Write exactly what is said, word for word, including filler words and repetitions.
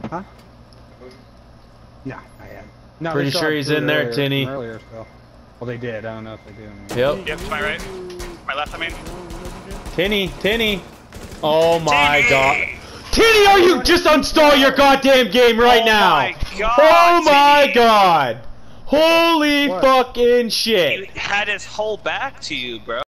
Huh? No, I am. No, Pretty sure he's in there, earlier, Tinny. Earlier, so. Well, they did. I don't know if they do. Yep. Yep, to my right. My left, I mean. Tinny, Tinny. Oh my Tinny! god. Tinny, are you just install your goddamn game right oh now? My god, oh my Tinny. god. Holy What? fucking shit. He had his whole back to you, bro.